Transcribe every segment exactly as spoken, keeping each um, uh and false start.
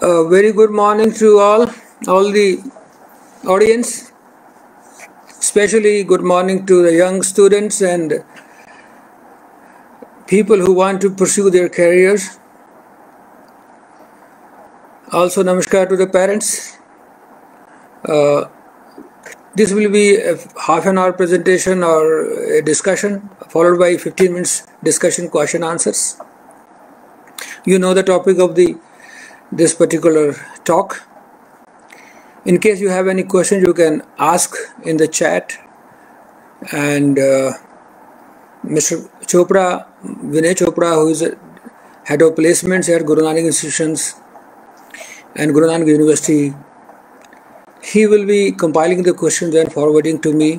A very good morning to all, all the audience. Especially good morning to the young students and people who want to pursue their careers. Also namaskar to the parents. Uh, this will be a half an hour presentation or a discussion followed by fifteen minutes discussion, question answers. You know the topic of the this particular talk. In case you have any questions, you can ask in the chat, and uh, Mister Chopra, Vinay Chopra, who is a head of placements at Guru Nanak Institutions and Guru Nanak University, he will be compiling the questions and forwarding to me.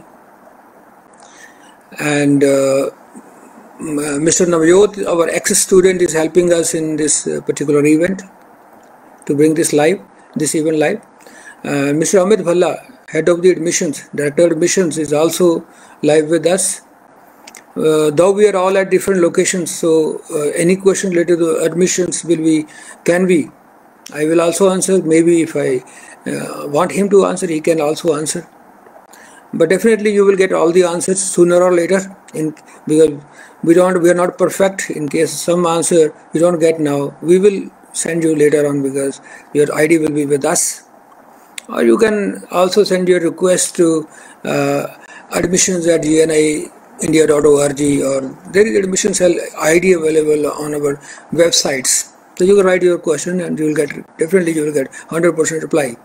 And uh, Mister Navjot, our ex-student, is helping us in this uh, particular event to bring this live, this event live. Uh, Mister Amit Bhalla, head of the admissions, director of admissions, is also live with us. Uh, though we are all at different locations, so uh, any question related to admissions will be, can be. I will also answer. Maybe if I uh, want him to answer, he can also answer. But definitely you will get all the answers sooner or later. In because we don't, we are not perfect. In case some answer you don't get now, we will send you later on because your I D will be with us. Or you can also send your request to uh, admissions at g n i india dot org, or there is admissions I D available on our websites. So you can write your question and you will get, definitely you will get one hundred percent reply.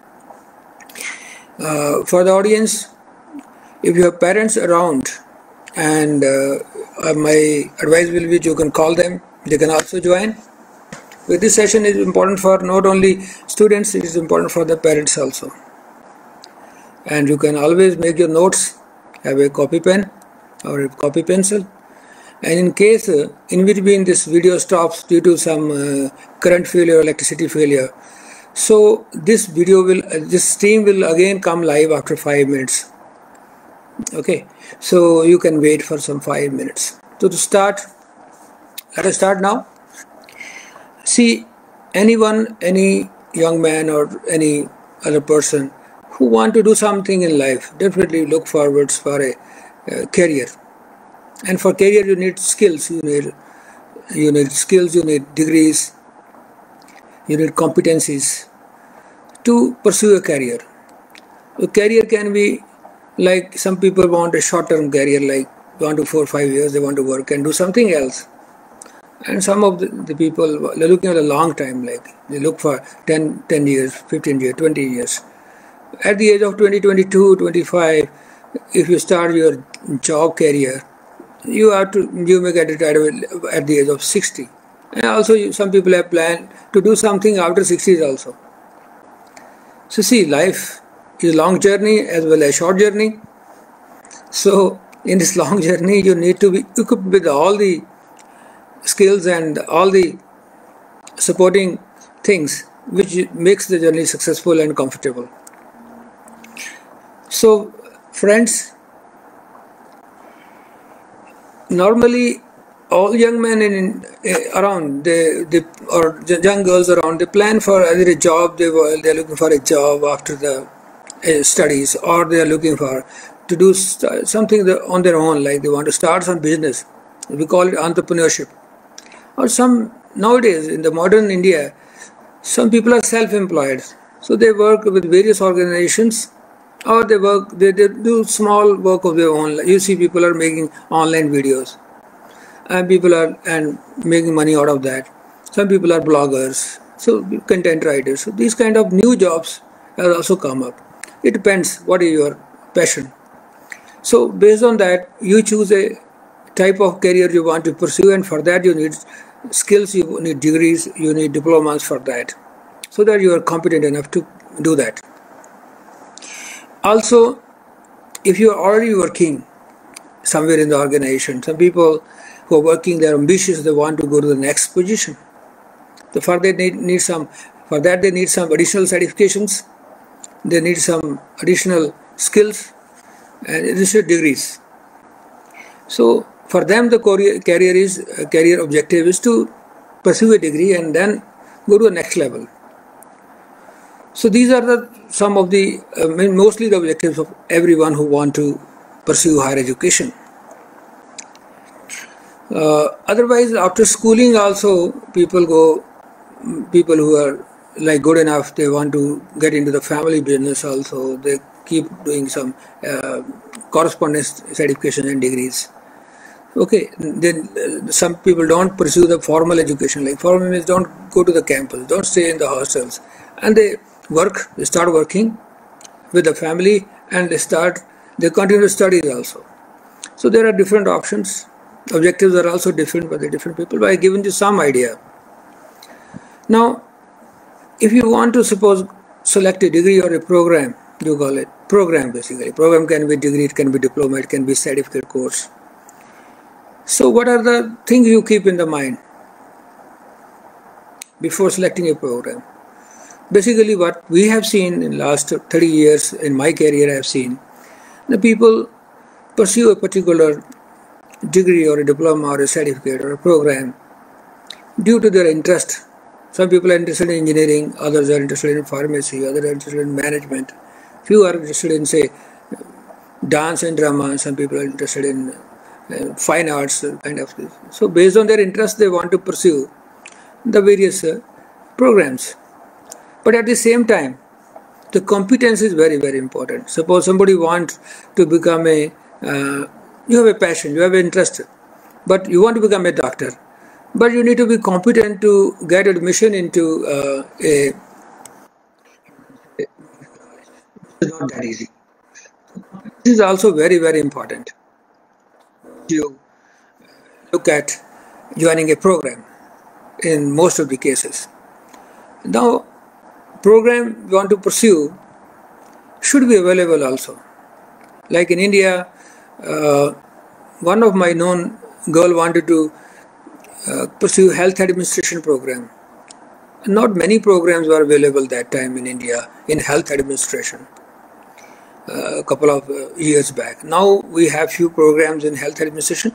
Uh, for the audience, if you have parents around, and uh, my advice will be you can call them, they can also join. But this session is important for not only students, it is important for the parents also. And you can always make your notes, have a copy pen or a copy pencil. And in case uh, in between this video stops due to some uh, current failure, electricity failure, so this video will, uh, this stream will again come live after five minutes. Okay, so you can wait for some five minutes. So to start, let us start now. See, anyone, any young man or any other person who want to do something in life, definitely look forwards for a uh, career. And for career you need skills, you need, you need skills, you need degrees, you need competencies to pursue a career. A career can be like, some people want a short-term career, like one to four or five years they want to work and do something else. And some of the, the people, they're looking at a long time, like they look for ten, ten years, fifteen years, twenty years. At the age of twenty, twenty-two, twenty-five, if you start your job career, you have to, you may get retired at the age of sixty. And also you, some people have planned to do something after sixties also. So see, life is a long journey as well as short journey. So in this long journey, you need to be equipped with all the skills and all the supporting things which makes the journey successful and comfortable. So friends, normally all young men in, in around, they, they, or young girls around, they plan for either a job, they they're looking for a job after the uh, studies, or they are looking for to do something on their own, like they want to start some business. We call it entrepreneurship. Or some, nowadays in the modern India, some people are self-employed. So they work with various organizations, or they work, they, they do small work of their own. You see people are making online videos, and people are and making money out of that. Some people are bloggers, so content writers. So these kind of new jobs have also come up. It depends what is your passion. So based on that, you choose a type of career you want to pursue, and for that you need skills, you need degrees, you need diplomas for that, so that you are competent enough to do that. Also, if you are already working somewhere in the organization, some people who are working, they are ambitious, they want to go to the next position. So for that they need, need some, for that they need some additional certifications, they need some additional skills and additional degrees. So for them, the career, career is career objective is to pursue a degree and then go to the next level. So these are the some of the uh, mostly the objectives of everyone who want to pursue higher education. Uh, otherwise, after schooling also, people go, people who are like good enough, they want to get into the family business also. They keep doing some uh, correspondence certification and degrees. Okay, then uh, some people don't pursue the formal education. Like formal means don't go to the campus, don't stay in the hostels, and they work. They start working with the family, and they start. They continue to study also. So there are different options. Objectives are also different by the different people. But I given you some idea. Now, if you want to suppose select a degree or a program, you call it program basically. Program can be degree, it can be diploma, it can be certificate course. So what are the things you keep in the mind before selecting a program? Basically what we have seen in last thirty years in my career, I have seen the people pursue a particular degree or a diploma or a certificate or a program due to their interest. Some people are interested in engineering, others are interested in pharmacy, others are interested in management. Few are interested in, say, dance and drama. Some people are interested in uh, fine arts kind of things. So based on their interest, they want to pursue the various uh, programs. But at the same time, the competence is very, very important. Suppose somebody wants to become a, uh, you have a passion, you have an interest, but you want to become a doctor. But you need to be competent to get admission into uh, a, it's not that easy. This is also very, very important. You look at joining a program in most of the cases. Now, program you want to pursue should be available also. Like in India, uh, one of my known girl wanted to uh, pursue health administration program. Not many programs were available that time in India in health administration. Uh, a couple of uh, years back. Now we have few programs in health administration.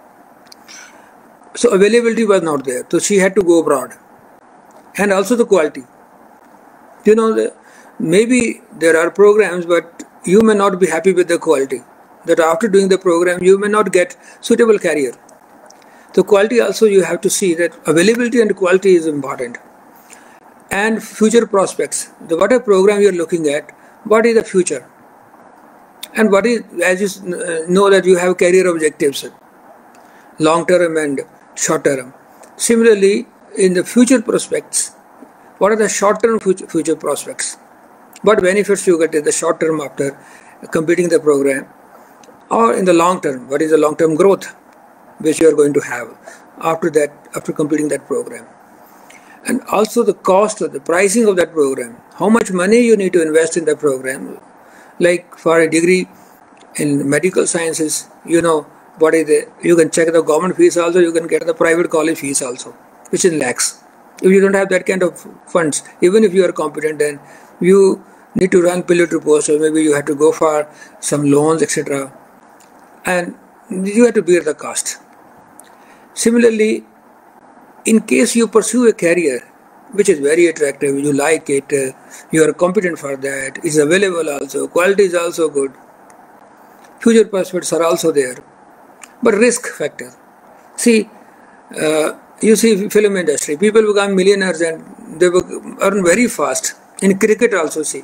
So availability was not there. So she had to go abroad. And also the quality. You know, the, maybe there are programs, but you may not be happy with the quality. That after doing the program, you may not get suitable career. The quality also you have to see that availability and quality is important. And future prospects. The what a program you are looking at, what is the future? And what is, as you know that you have career objectives, long term and short term. Similarly, in the future prospects, what are the short term future, future prospects? What benefits you get in the short term after completing the program? Or in the long term, what is the long term growth which you are going to have after that, after completing that program? And also the cost of the pricing of that program. How much money you need to invest in the program? Like for a degree in medical sciences, you know, what is the, you can check the government fees also, you can get the private college fees also, which is lakhs. If you don't have that kind of funds, even if you are competent, then you need to run pillar to post, or maybe you have to go for some loans, et cetera. And you have to bear the cost. Similarly, in case you pursue a career which is very attractive, you like it, uh, you are competent for that, it's available also, quality is also good, future prospects are also there, but risk factor. See, uh, you see film industry, people become millionaires and they earn very fast. In cricket also see,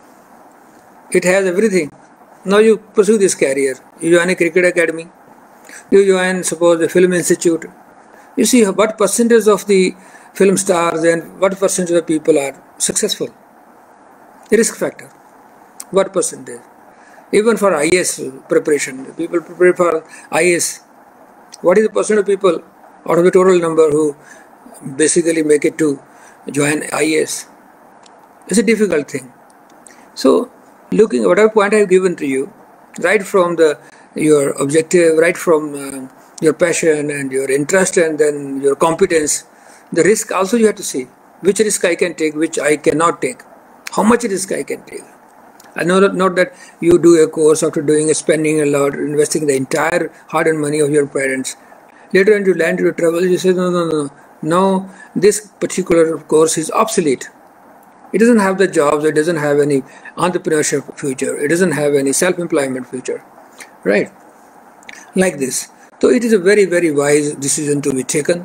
it has everything. Now you pursue this career, you join a cricket academy, you join suppose a film institute, you see what percentage of the film stars and what percentage of people are successful. Risk factor. What percentage? Even for I A S preparation, people prepare for I A S. What is the percent of people out of the total number who basically make it to join I A S? It's a difficult thing. So, looking at whatever point I have given to you, right from the your objective, right from uh, your passion and your interest and then your competence, the risk also you have to see. Which risk I can take, which I cannot take. How much risk I can take. I know that not that you do a course after doing a spending a lot, investing the entire hard-earned money of your parents. Later on you land into trouble, you say, no, no, no, no, this particular course is obsolete. It doesn't have the jobs, it doesn't have any entrepreneurship future, it doesn't have any self-employment future, right? Like this. So it is a very, very wise decision to be taken.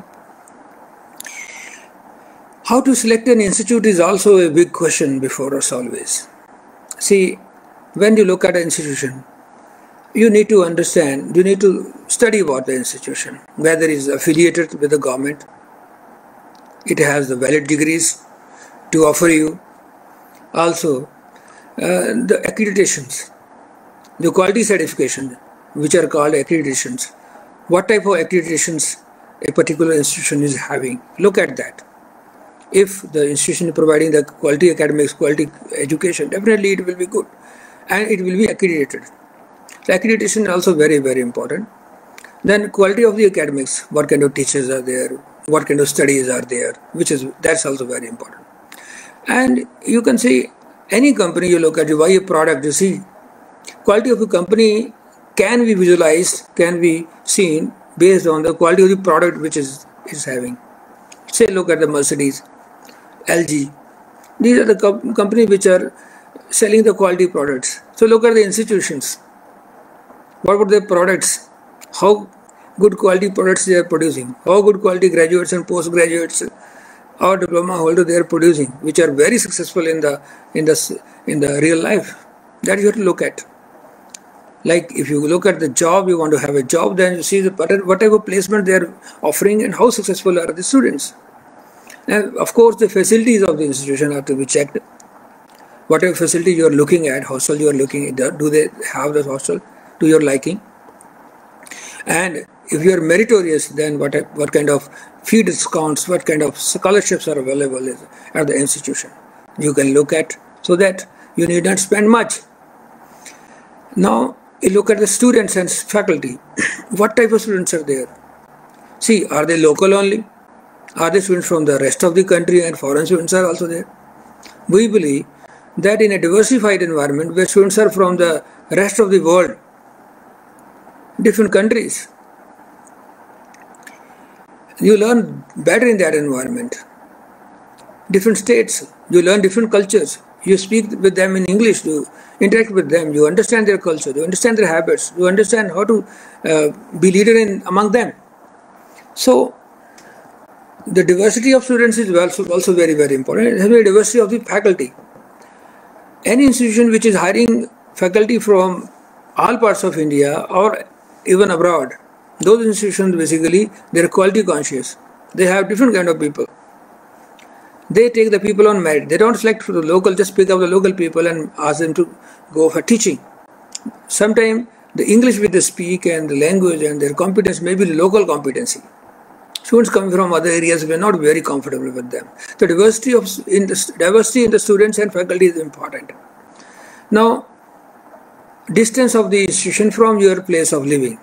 How to select an institute is also a big question before us always. See, when you look at an institution, you need to understand, you need to study about the institution, whether it is affiliated with the government, it has the valid degrees to offer you. Also, uh, the accreditations, the quality certification, which are called accreditations. What type of accreditations a particular institution is having? Look at that. If the institution is providing the quality academics, quality education, definitely it will be good and it will be accredited. So accreditation is also very, very important. Then quality of the academics, what kind of teachers are there, what kind of studies are there, which is, that's also very important. And you can see any company you look at, you buy a product, you see quality of a company can be visualized, can be seen based on the quality of the product which is, is having. Say look at the Mercedes, L G. These are the co companies which are selling the quality products. So look at the institutions. What were their products? How good quality products they are producing? How good quality graduates and postgraduates or diploma holders they are producing, which are very successful in the in the in the real life. That you have to look at. Like if you look at the job, you want to have a job, then you see the what type of placement they are offering and how successful are the students. And of course, the facilities of the institution have to be checked. Whatever facility you are looking at, hostel you are looking at, do they have the hostel to your liking? And if you are meritorious, then what what kind of fee discounts, what kind of scholarships are available at the institution? You can look at, so that you need not spend much. Now, you look at the students and faculty. What type of students are there? See, are they local only? Are they students from the rest of the country and foreign students are also there? We believe that in a diversified environment where students are from the rest of the world, different countries, you learn better in that environment. Different states, you learn different cultures. You speak with them in English, you interact with them, you understand their culture, you understand their habits, you understand how to uh, be leader in among them. So, the diversity of students is also, also very, very important. It has a diversity of the faculty. Any institution which is hiring faculty from all parts of India or even abroad, those institutions basically, they are quality conscious. They have different kind of people. They take the people on merit. They don't select for the local, just pick up the local people and ask them to go for teaching. Sometimes the English which they speak and the language and their competence may be the local competency. Students coming from other areas were not very comfortable with them. The diversity of in the diversity in the students and faculty is important. Now, distance of the institution from your place of living.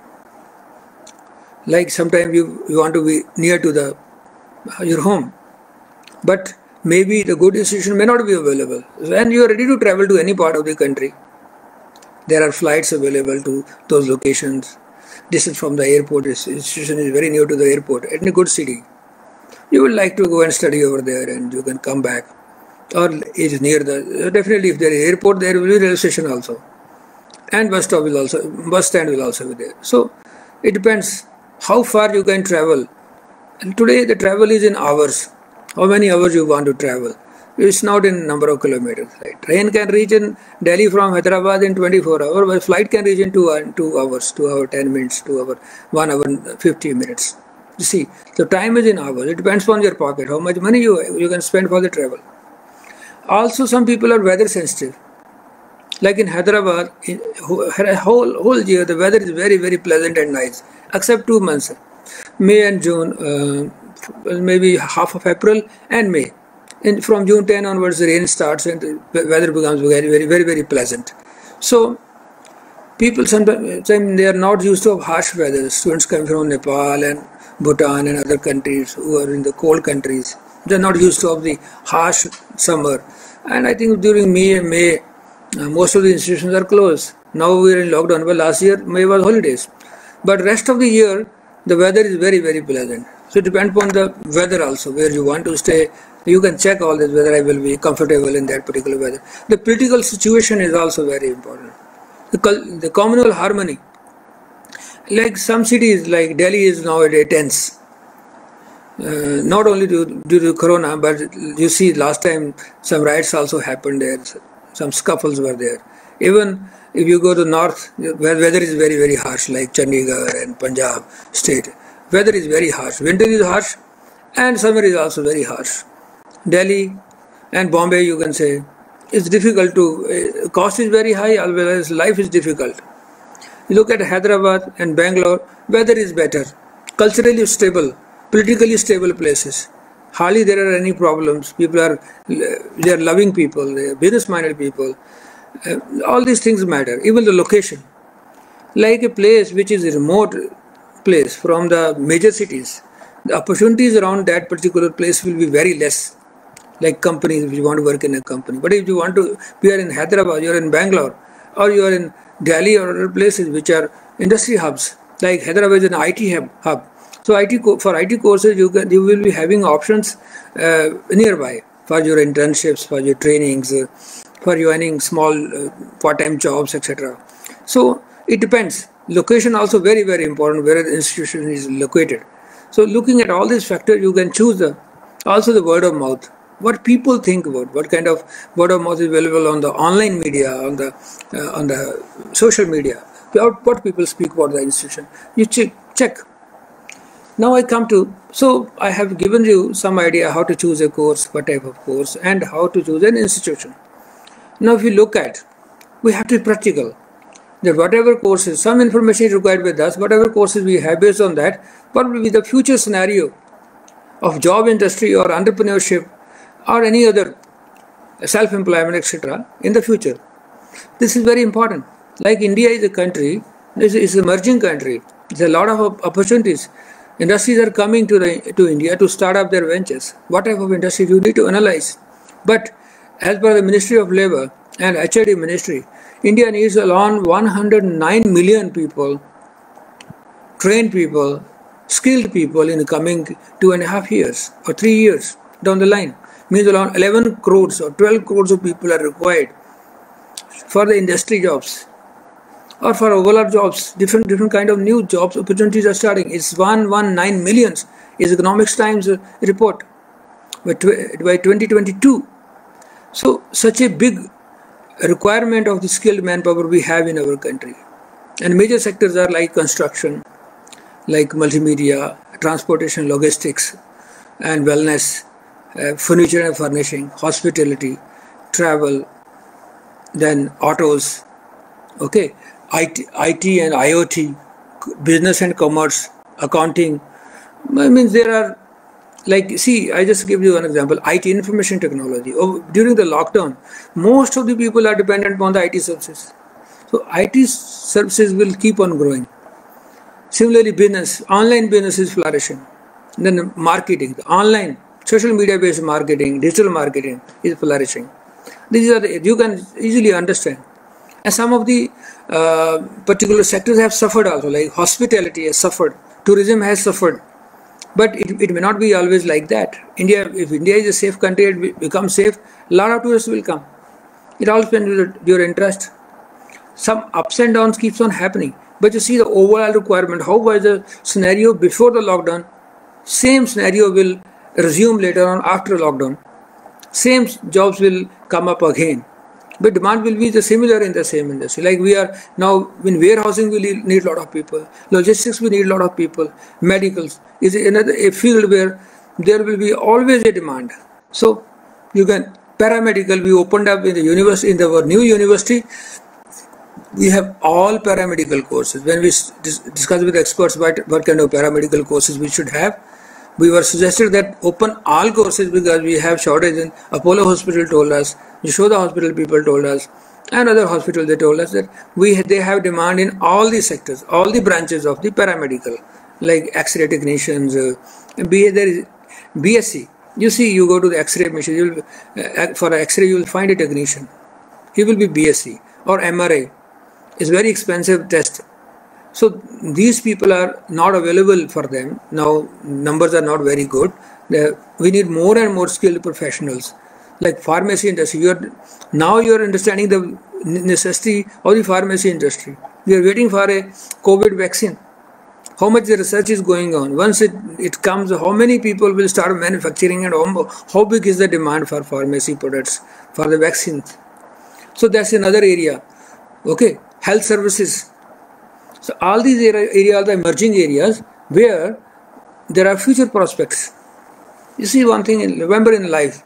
Like sometimes you, you want to be near to the your home, but maybe the good institution may not be available. When you are ready to travel to any part of the country, there are flights available to those locations. Distance from the airport, this institution is very near to the airport, in a good city. You would like to go and study over there and you can come back. Or it is near the, definitely if there is airport, there will be railway station also. And bus stop will also, bus stand will also be there. So, it depends how far you can travel. And today the travel is in hours. How many hours you want to travel? It's not in number of kilometers. Right? Train can reach in Delhi from Hyderabad in twenty-four hours, but flight can reach in two, uh, two hours, two hours, ten minutes, two hours, one hour, fifty minutes. You see, so time is in hours. It depends on your pocket, how much money you, you can spend for the travel. Also, some people are weather sensitive. Like in Hyderabad, in whole, whole year, the weather is very, very pleasant and nice, except two months, May and June, uh, maybe half of April and May. And from June tenth onwards, the rain starts and the weather becomes very, very, very, very pleasant. So, people sometimes they are not used to harsh weather. Students come from Nepal and Bhutan and other countries who are in the cold countries. They are not used to of the harsh summer. And I think during May and May, uh, most of the institutions are closed. Now we are in lockdown, but last year May was holidays. But rest of the year, the weather is very, very pleasant. So it depends upon the weather also, where you want to stay. You can check all this whether I will be comfortable in that particular weather. The political situation is also very important. The, the communal harmony. Like some cities like Delhi is nowadays tense. Uh, not only due, due to corona, but you see last time some riots also happened there. Some scuffles were there. Even if you go to north, where weather is very very harsh, like Chandigarh and Punjab state, weather is very harsh. Winter is harsh and summer is also very harsh. Delhi and Bombay, you can say, it's difficult to, uh, cost is very high, as well as life is difficult. You look at Hyderabad and Bangalore, weather is better, culturally stable, politically stable places. Hardly there are any problems. People are, they are loving people, they are business-minded people. Uh, all these things matter, even the location. Like a place which is a remote place from the major cities, the opportunities around that particular place will be very less. Like companies, if you want to work in a company. But if you want to, you are in Hyderabad, you are in Bangalore, or you are in Delhi or other places which are industry hubs, like Hyderabad is an I T hub. hub. So I T for I T courses, you can you will be having options uh, nearby for your internships, for your trainings, uh, for joining small uh, part-time jobs, et cetera. So it depends. Location also very very important where the institution is located. So looking at all these factors, you can choose the also the word of mouth. What people think about, what kind of word of mouth is available on the online media, on the uh, on the social media, what people speak about the institution. You check. check. Now I come to, so I have given you some idea how to choose a course, what type of course, and how to choose an institution. Now if you look at, we have to be practical. That whatever courses, some information is required with us, whatever courses we have based on that, what will be the future scenario of job industry or entrepreneurship or any other self-employment, et cetera in the future. This is very important. Like India is a country, this is an emerging country. There's a lot of opportunities. Industries are coming to the, to India to start up their ventures. What type of industry you need to analyze. But as per the Ministry of Labour and H R D Ministry, India needs around one hundred nine million people, trained people, skilled people in the coming two and a half years or three years down the line. Means around eleven crores or twelve crores of people are required for the industry jobs or for overall jobs. Different different kind of new jobs opportunities are starting. It's one hundred nineteen millions is Economics Times report by twenty twenty-two. So such a big requirement of the skilled manpower we have in our country. And major sectors are like construction, like multimedia, transportation, logistics and wellness, uh, furniture and furnishing, hospitality, travel, then autos, okay, I T, I T and I O T, business and commerce, accounting. I mean, there are, like, see, I just give you an example, I T, information technology. Oh, during the lockdown, most of the people are dependent upon the I T services. So I T services will keep on growing. Similarly, business, online business is flourishing. Then marketing, the online, social media based marketing, digital marketing is flourishing. These are the, you can easily understand. And some of the uh, particular sectors have suffered also, like hospitality has suffered, tourism has suffered. But it, it may not be always like that. India, if India is a safe country, it becomes safe, a lot of tourists will come. It all depends on your interest. Some ups and downs keeps on happening. But you see the overall requirement, how was the scenario before the lockdown, same scenario will resume later on after lockdown. Same jobs will come up again. But demand will be the similar in the same industry. Like we are now in warehousing, we need a lot of people. Logistics, we need a lot of people. Medicals is another a field where there will be always a demand. So you can paramedical. We opened up in the university in our new university. We have all paramedical courses. When we dis discuss with experts what what kind of paramedical courses we should have, we were suggested that open all courses because we have shortage in Apollo Hospital told us, Yashoda Hospital people told us, and other hospitals they told us that we they have demand in all the sectors, all the branches of the paramedical, like X-ray technicians, uh, B A, there is B S c. You see, you go to the X-ray machine, you'll, uh, for X-ray you will find a technician. He will be B S c or M R I. It's very expensive test. So these people are not available for them. Now numbers are not very good. The, we need more and more skilled professionals, like pharmacy industry. You're, now you're understanding the necessity of the pharmacy industry. We are waiting for a COVID vaccine. How much the research is going on. Once it, it comes, how many people will start manufacturing, and how, how big is the demand for pharmacy products, for the vaccines. So that's another area. Okay, health services. So all these areas are the emerging areas where there are future prospects. You see one thing, remember in life,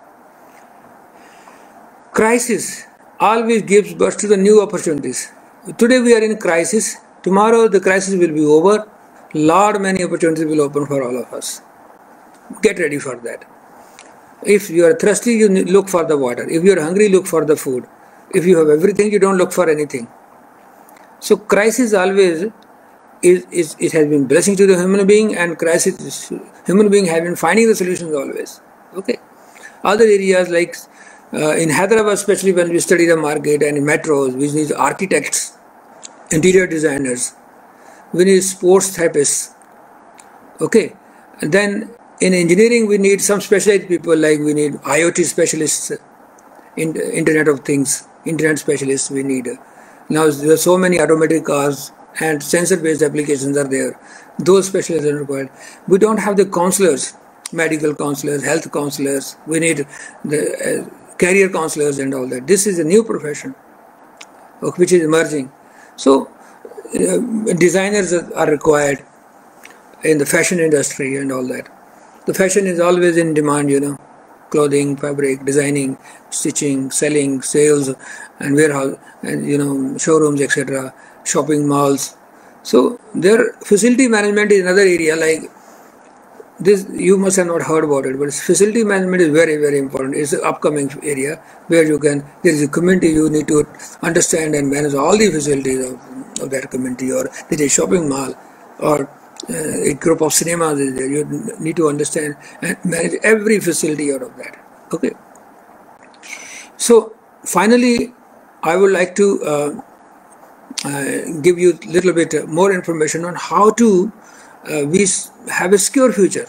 crisis always gives birth to the new opportunities. Today we are in crisis, tomorrow the crisis will be over, lot many opportunities will open for all of us. Get ready for that. If you are thirsty, you look for the water. If you are hungry, look for the food. If you have everything, you don't look for anything. So crisis always is, is it has been blessing to the human being, and crisis human being have been finding the solutions always. Okay. Other areas like uh, in Hyderabad, especially when we study the market and in metros, we need architects, interior designers, we need sports therapists. Okay. And then in engineering, we need some specialized people, like we need I O T specialists, in Internet of Things, Internet specialists we need. Now there are so many automatic cars and sensor-based applications are there. Those specialists are required. We don't have the counselors, medical counselors, health counselors. We need the uh, career counselors and all that. This is a new profession, okay, which is emerging. So uh, designers are required in the fashion industry and all that. The fashion is always in demand, you know. Clothing, fabric, designing, stitching, selling, sales, and warehouse, and you know, showrooms, et cetera, shopping malls. So their facility management is another area. Like this, you must have not heard about it, but facility management is very, very important. It's an upcoming area where you can. There is a community you need to understand and manage all the facilities of, of that community, or there is a shopping mall, or Uh, a group of cinemas is there. You need to understand and manage every facility out of that. Okay. So finally, I would like to uh, uh, give you a little bit more information on how to uh, we have a secure future.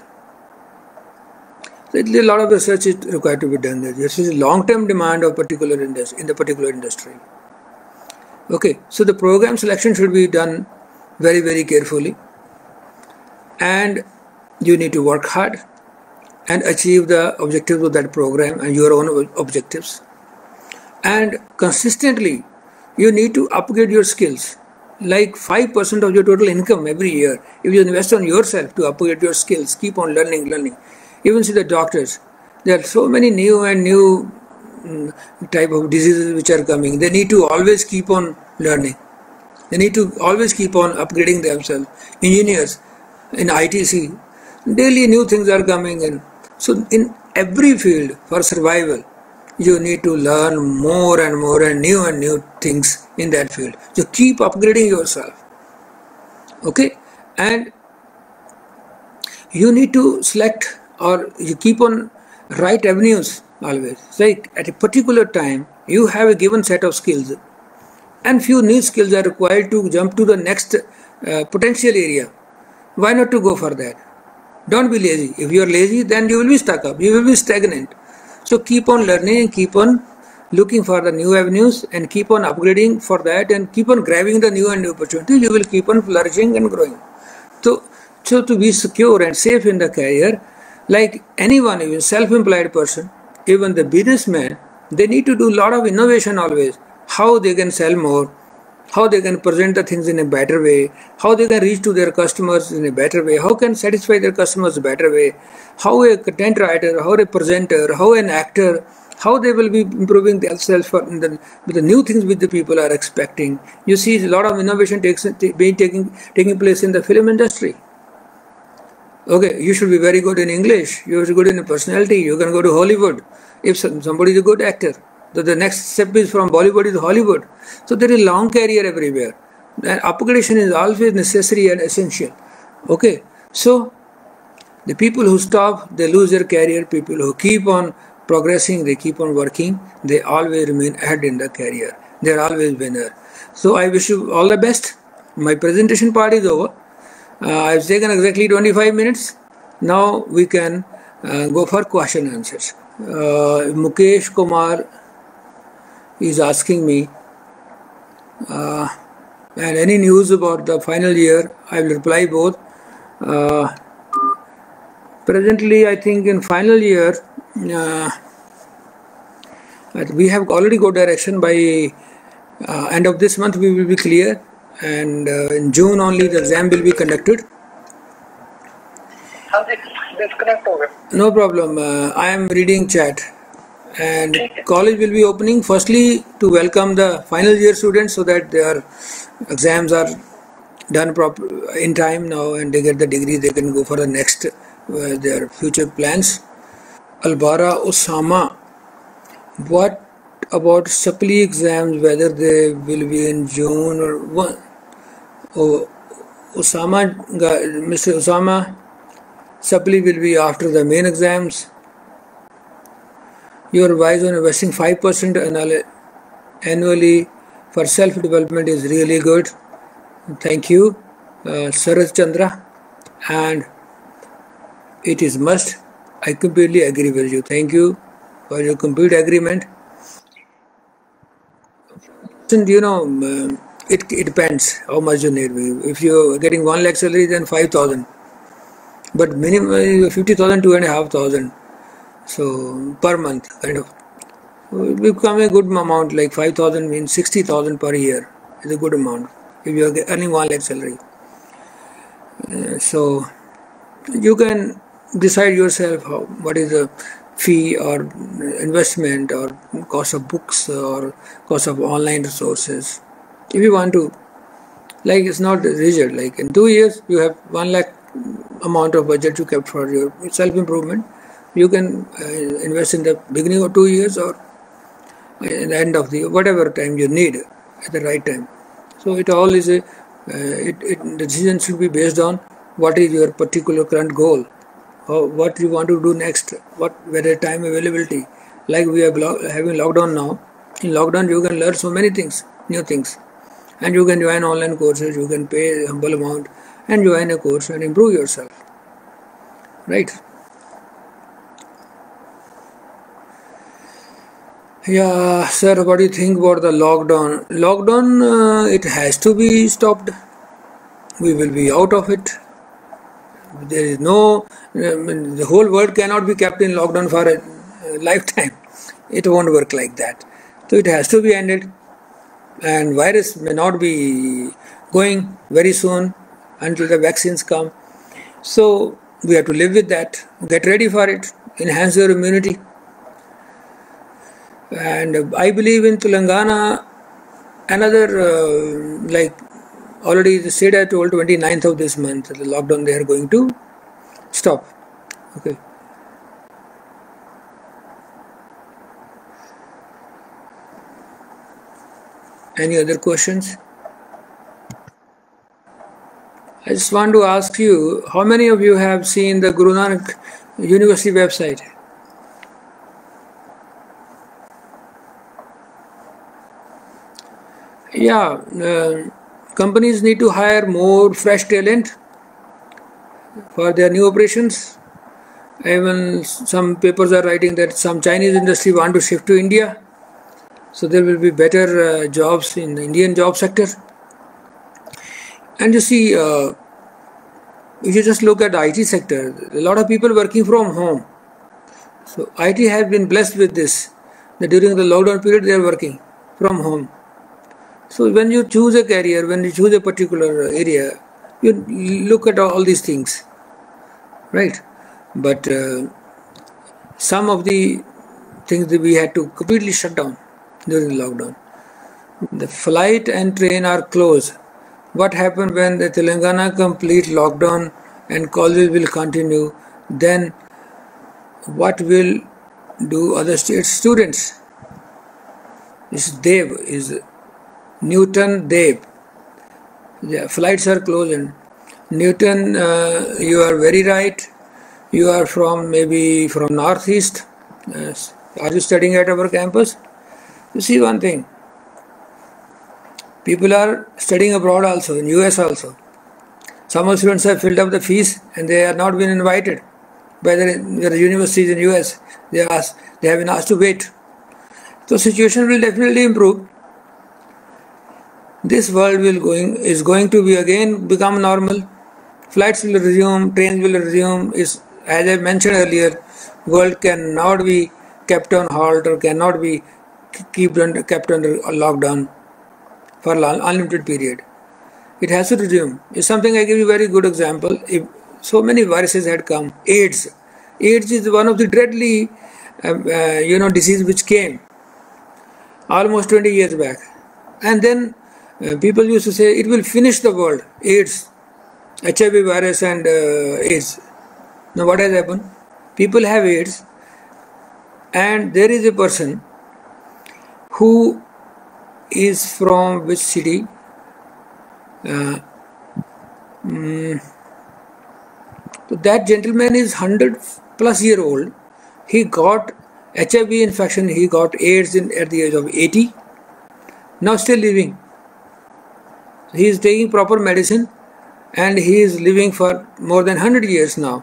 So a lot of research is required to be done there. This is a long-term demand of particular industry in the particular industry. Okay. So the program selection should be done very, very carefully. And you need to work hard and achieve the objectives of that program and your own objectives. And consistently, you need to upgrade your skills. Like five percent of your total income every year, if you invest on yourself to upgrade your skills, keep on learning, learning. Even see the doctors, there are so many new and new um, type of diseases which are coming. They need to always keep on learning. They need to always keep on upgrading themselves. Engineers, in I T C, daily new things are coming in. So in every field for survival, you need to learn more and more and new and new things in that field. So keep upgrading yourself. Okay, and you need to select, or you keep on right avenues always. Like at a particular time, you have a given set of skills, and few new skills are required to jump to the next uh, potential area. Why not to go for that? Don't be lazy. If you are lazy, then you will be stuck up. You will be stagnant. So keep on learning and keep on looking for the new avenues and keep on upgrading for that and keep on grabbing the new and new opportunities. You will keep on flourishing and growing. So, so to be secure and safe in the career, like anyone, even self-employed person, even the businessman, they need to do a lot of innovation always. How they can sell more, how they can present the things in a better way, how they can reach to their customers in a better way, how can satisfy their customers a better way, how a content writer, how a presenter, how an actor, how they will be improving themselves for the, with the new things which the people are expecting. You see a lot of innovation takes, being taking, taking place in the film industry. Okay, you should be very good in English, you should be good in personality, you can go to Hollywood if somebody is a good actor. So the next step is from Bollywood to Hollywood. So there is a long career everywhere. And upgradation is always necessary and essential. Okay. So the people who stop, they lose their career. People who keep on progressing, they keep on working, they always remain ahead in the career. They are always winner. So I wish you all the best. My presentation part is over. Uh, I've taken exactly twenty-five minutes. Now we can uh, go for question answers. Uh, Mukesh Kumar is asking me, uh, and any news about the final year, I will reply both. Uh, presently, I think in final year, uh, we have already got direction. By uh, end of this month we will be clear, and uh, in June only the exam will be conducted. No problem. uh, I am reading chat, and college will be opening firstly to welcome the final year students so that their exams are done proper in time now and they get the degree, they can go for the next uh, their future plans. Albara Osama, what about supply exams, whether they will be in June or one? Oh, Osama, Mister Osama, supply will be after the main exams. Your advice on investing five percent annually for self-development is really good. Thank you, uh, Saraj Chandra, and it is must. I completely agree with you. Thank you for your complete agreement. And you know, uh, it, it depends how much you need. If you're getting one lakh salary, then five thousand. But minimum fifty thousand, two and a half thousand. So per month, kind of. It become a good amount. Like five thousand means sixty thousand per year. Is a good amount if you are earning one lakh salary. Uh, so you can decide yourself how, what is the fee or investment or cost of books or cost of online resources. If you want to, like, it's not rigid. Like in two years you have one lakh amount of budget you kept for your self-improvement. You can uh, invest in the beginning of two years or at the end of the whatever time you need at the right time. So it all is a uh, it, it the decision should be based on what is your particular current goal, or what you want to do next, what whether time availability. Like we are having lockdown now. In lockdown you can learn so many things, new things, and you can join online courses. You can pay a humble amount and join a course and improve yourself. Right? Yeah, sir, what do you think about the lockdown? Lockdown, uh, it has to be stopped. We will be out of it. There is no, um, the whole world cannot be kept in lockdown for a, a lifetime. It won't work like that. So it has to be ended. And virus may not be going very soon until the vaccines come. So we have to live with that. Get ready for it. Enhance your immunity. And I believe in Telangana, another, uh, like already the state I told, twenty-ninth of this month, the lockdown they are going to stop. Okay. Any other questions? I just want to ask you, how many of you have seen the Guru Nanak University website? Yeah, uh, companies need to hire more fresh talent for their new operations. Even some papers are writing that some Chinese industry want to shift to India, so there will be better uh, jobs in the Indian job sector. And you see, uh, if you just look at the I T sector, a lot of people working from home. So I T has been blessed with this, that during the lockdown period they are working from home. So when you choose a career, when you choose a particular area, you look at all these things, right? But uh, some of the things that we had to completely shut down during the lockdown. The flight and train are closed. What happened when the Telangana complete lockdown and colleges will continue? Then what will do other state students? This Dev is Newton Dev. The flights are closed. And Newton, uh, you are very right. You are from maybe from northeast. Uh, are you studying at our campus? You see one thing. People are studying abroad also, in U S also. Some students have filled up the fees and they are not been invited by the, the universities in U S. They asked, they have been asked to wait. So situation will definitely improve. This world will going is going to be again become normal. Flights will resume, trains will resume. Is as I mentioned earlier, world cannot be kept on halt or cannot be kept under, kept under lockdown for an unlimited period. It has to resume. It's something I give you a very good example. If so many viruses had come, AIDS. AIDS is one of the deadly, uh, uh, you know, disease which came almost twenty years back, and then uh, people used to say it will finish the world. AIDS, H I V virus, and uh, AIDS. Now what has happened? People have AIDS, and there is a person who is from which city? Uh, mm, so that gentleman is one hundred plus year old. He got H I V infection, he got AIDS in, at the age of eighty, now still living. He is taking proper medicine and he is living for more than one hundred years now.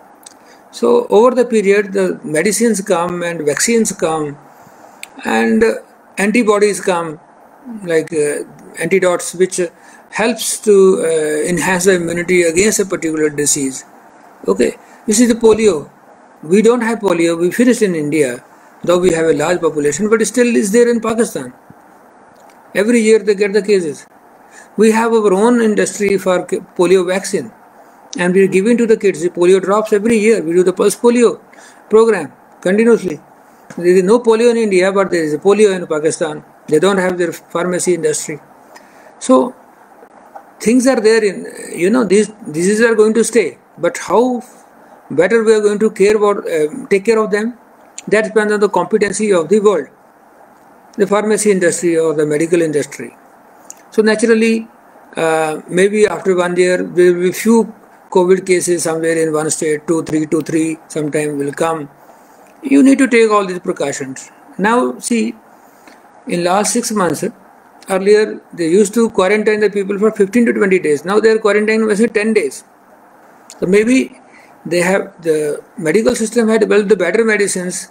So over the period the medicines come and vaccines come and uh, antibodies come, like uh, antidotes which uh, helps to uh, enhance the immunity against a particular disease. Okay, you see the polio. We don't have polio, we finished in India, though we have a large population, but still is there in Pakistan. Every year they get the cases. We have our own industry for polio vaccine, and we are giving to the kids the polio drops every year. We do the pulse polio program continuously. There is no polio in India, but there is a polio in Pakistan. They don't have their pharmacy industry. So things are there in, you know, these diseases are going to stay, but how better we are going to care about, uh, take care of them, that depends on the competency of the world, the pharmacy industry or the medical industry. So naturally, uh, maybe after one year, there will be few COVID cases somewhere in one state, two, three, two, three, sometime will come. You need to take all these precautions. Now see, in last six months, earlier they used to quarantine the people for fifteen to twenty days. Now they are quarantining for ten days. So maybe they have, the medical system had developed the better medicines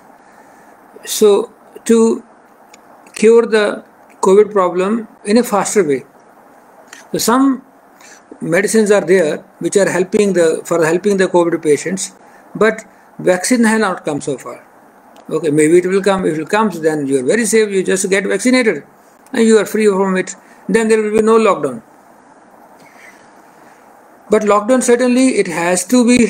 so to cure the COVID problem in a faster way. So some medicines are there which are helping the for helping the COVID patients, but vaccine has not come so far. Okay, maybe it will come. If it comes, then you are very safe. You just get vaccinated and you are free from it. Then there will be no lockdown. But lockdown, certainly it has to be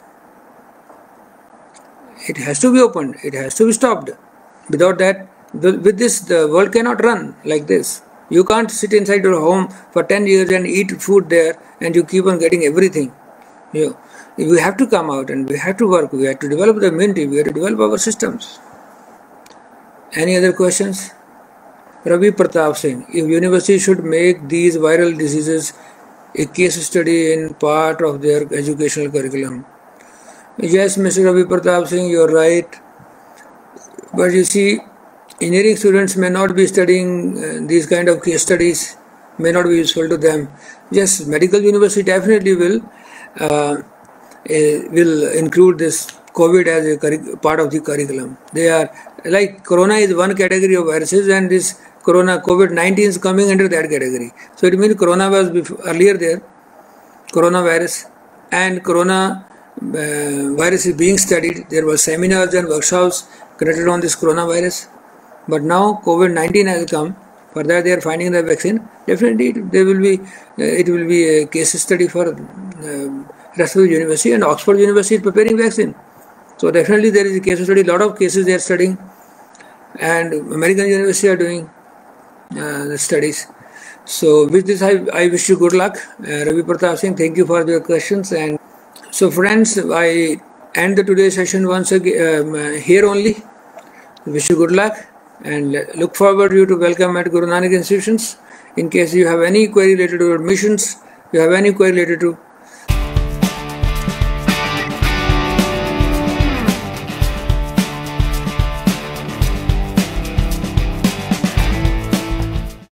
it has to be opened. It has to be stopped. Without that, with this, the world cannot run like this. You can't sit inside your home for ten years and eat food there and you keep on getting everything. You know, we have to come out and we have to work. We have to develop the immunity. We have to develop our systems. Any other questions? Ravi Pratap Singh, if university should make these viral diseases a case study in part of their educational curriculum. Yes, Mister Ravi Pratap Singh, you are right. But you see, engineering students may not be studying uh, these kind of case studies, may not be useful to them. Yes, medical university definitely will uh, uh, will include this COVID as a part of the curriculum. They are like Corona is one category of viruses, and this Corona COVID nineteen is coming under that category. So it means Corona was before, earlier there, coronavirus, and Corona uh, virus is being studied. There were seminars and workshops conducted on this coronavirus. But now COVID nineteen has come. For that they are finding the vaccine. Definitely there will be uh, it will be a case study for uh, rest of the university, and Oxford University is preparing vaccine. So definitely there is a case study. Lot of cases they are studying, and American university are doing uh, the studies. So with this, I, I wish you good luck. Uh, Ravi Pratap Singh, thank you for your questions. And so friends, I end the today's session once again um, here only. Wish you good luck and look forward to you to welcome at Guru Nanak institutions. In case you have any query related to admissions, you have any query related to